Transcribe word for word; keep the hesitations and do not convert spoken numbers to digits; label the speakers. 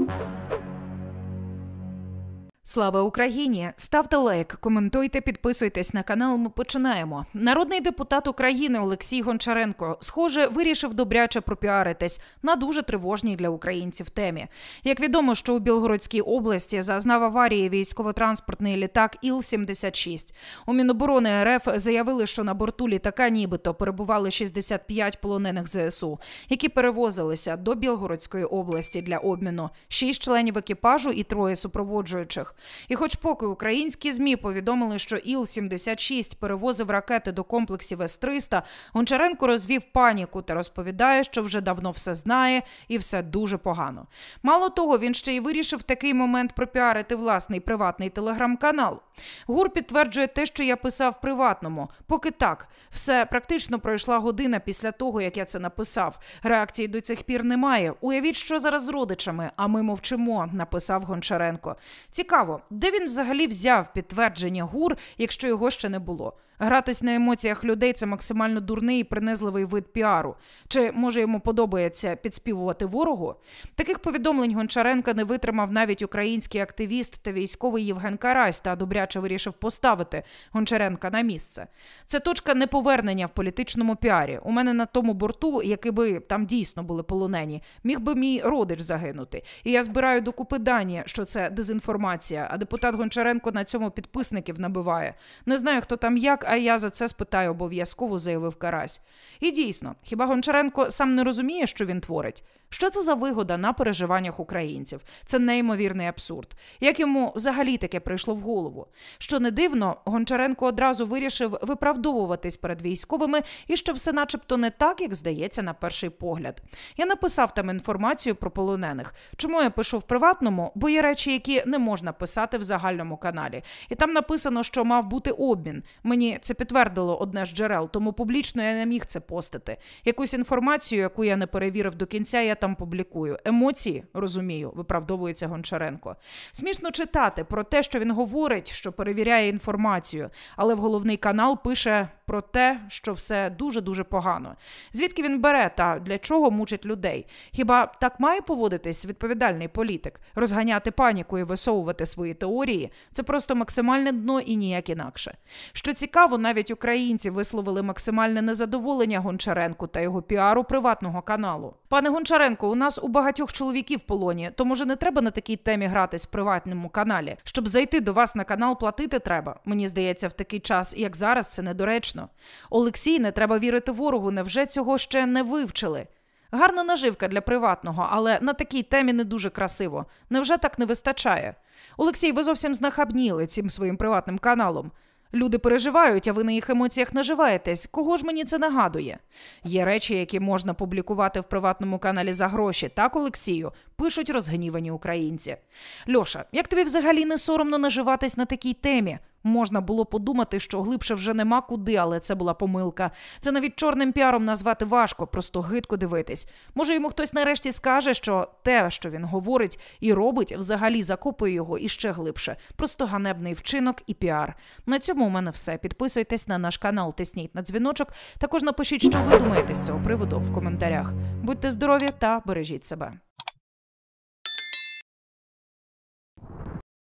Speaker 1: Слава Україні! Ставте лайк, коментуйте, підписуйтесь на канал, ми починаємо. Народний депутат України Олексій Гончаренко, схоже, вирішив добряче пропіаритись на дуже тривожній для українців темі. Як відомо, що у Білгородській області зазнав аварії військово-транспортний літак Іл сімдесят шість. У Міноборони РФ заявили, що на борту літака нібито перебували шістдесят п'ять полонених зе ес у, які перевозилися до Білгородської області для обміну, шість членів екіпажу і троє супроводжуючих. І хоч поки українські ЗМІ повідомили, що Іл сімдесят шість перевозив ракети до комплексів ес триста, Гончаренко розвів паніку та розповідає, що вже давно все знає і все дуже погано. Мало того, він ще й вирішив в такий момент пропіарити власний приватний телеграм-канал. ГУР підтверджує те, що я писав в приватному. Поки так, все практично пройшла година після того, як я це написав. Реакції до цих пір немає. Уявіть, що зараз з родичами, а ми мовчимо, написав Гончаренко. Цікаво, де він взагалі взяв підтвердження ГУР, якщо його ще не було? Гратись на емоціях людей – це максимально дурний і принизливий вид піару. Чи, може, йому подобається підспівувати ворогу? Таких повідомлень Гончаренка не витримав навіть український активіст та військовий Євген Карась та добряче вирішив поставити Гончаренка на місце. Це точка неповернення в політичному піарі. У мене на тому борту, який би там дійсно були полонені, міг би мій родич загинути. І я збираю докупи дані, що це дезінформація, а депутат Гончаренко на цьому підписників набиває. Не знаю, хто там як, а я за це спитаю обов'язково, заявив Карась. І дійсно, хіба Гончаренко сам не розуміє, що він творить? Що це за вигода на переживаннях українців? Це неймовірний абсурд. Як йому взагалі таке прийшло в голову? Що не дивно, Гончаренко одразу вирішив виправдовуватись перед військовими і що все начебто не так, як здається на перший погляд. Я написав там інформацію про полонених. Чому я пишу в приватному? Бо є речі, які не можна писати в загальному каналі. І там написано, що мав бути обмін. Мені це підтвердило одне з джерел, тому публічно я не міг це постити. Якусь інформацію, яку я не перевірив до кінця, я там публікую. Емоції, розумію, виправдовується Гончаренко. Смішно читати про те, що він говорить, що перевіряє інформацію, але в головний канал пише про те, що все дуже-дуже погано. Звідки він бере та для чого мучить людей? Хіба так має поводитись відповідальний політик? Розганяти паніку і висовувати свої теорії – це просто максимальне дно і ніяк інакше. Що цікаво, навіть українці висловили максимальне незадоволення Гончаренку та його піару приватного каналу. Пане Гончаренко, у нас у багатьох чоловіків в полоні, то може не треба на такій темі гратись в приватному каналі? Щоб зайти до вас на канал, платити треба. Мені здається, в такий час, як зараз, це недоречно. Олексій, не треба вірити ворогу, невже цього ще не вивчили? Гарна наживка для приватного, але на такій темі не дуже красиво. Невже так не вистачає? Олексій, ви зовсім знахабніли цим своїм приватним каналом. Люди переживають, а ви на їх емоціях наживаєтесь. Кого ж мені це нагадує? Є речі, які можна публікувати в приватному каналі за гроші. Так, Олексію? Пишуть розгнівані українці. Льоша, як тобі взагалі не соромно наживатись на такій темі? Можна було подумати, що глибше вже нема куди, але це була помилка. Це навіть чорним піаром назвати важко, просто гидко дивитись. Може, йому хтось нарешті скаже, що те, що він говорить і робить, взагалі закопує його іще глибше. Просто ганебний вчинок і піар. На цьому у мене все. Підписуйтесь на наш канал, тисніть на дзвіночок. Також напишіть, що ви думаєте з цього приводу в коментарях. Будьте здорові та бережіть себе.